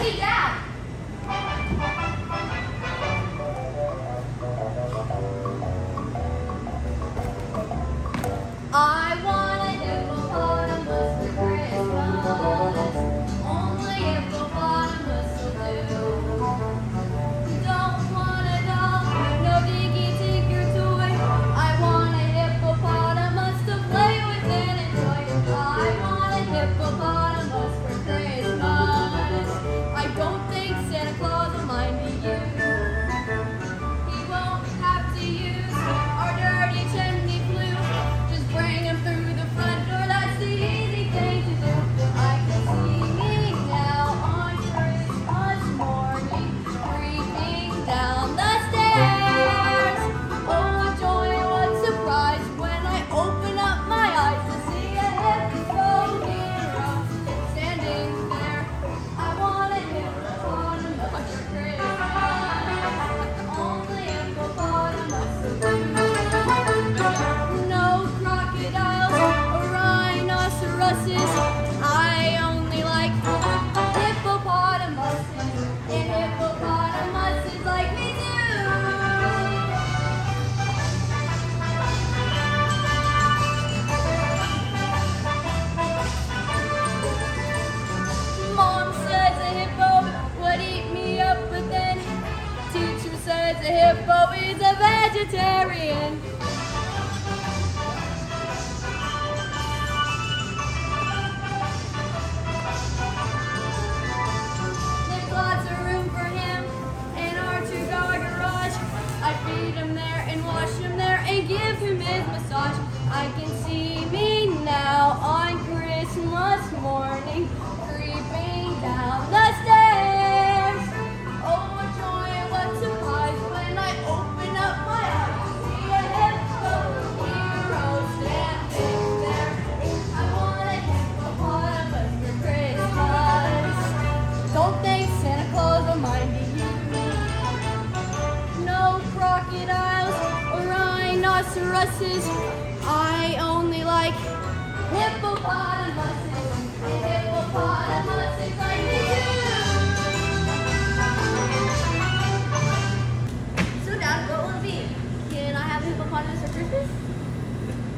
me down. I want a hippopotamus for Christmas. Only hippopotamus will do. Don't want a doll, no dinky tinker toy. I want a hippopotamus to play with and enjoy. I want a hippopotamus for Christmas. I don't think Santa Claus will mind me you. He won't have to use our dirty chimney flue. Just bring him through the front door, that's the easy thing to do. I can see me now on Christmas morning, creeping down the stairs. Oh, what joy and what surprise when I open up my eyes to see a hippo hero standing there. I want a hippopotamus for Christmas. Only hippopotamus will do. No crocodiles or rhinoceroses. I only like hippopotamuses, and hippopotamuses like me too. Mom says a hippo would eat me up, but then teacher says a hippo is a vegetarian. There's lots of room for him in our two-car garage. I feed him there and wash him there and give him his massage. I can see me now on Christmas morning, creeping down the stairs. Oh, what joy and what surprise when I open up my eyes to see a hippo hero standing there. I want a hippopotamus for Christmas. Don't think Santa Claus will mind you. No crocodiles or rhinoceroses. I only like hippopotamuses and hippopotamuses.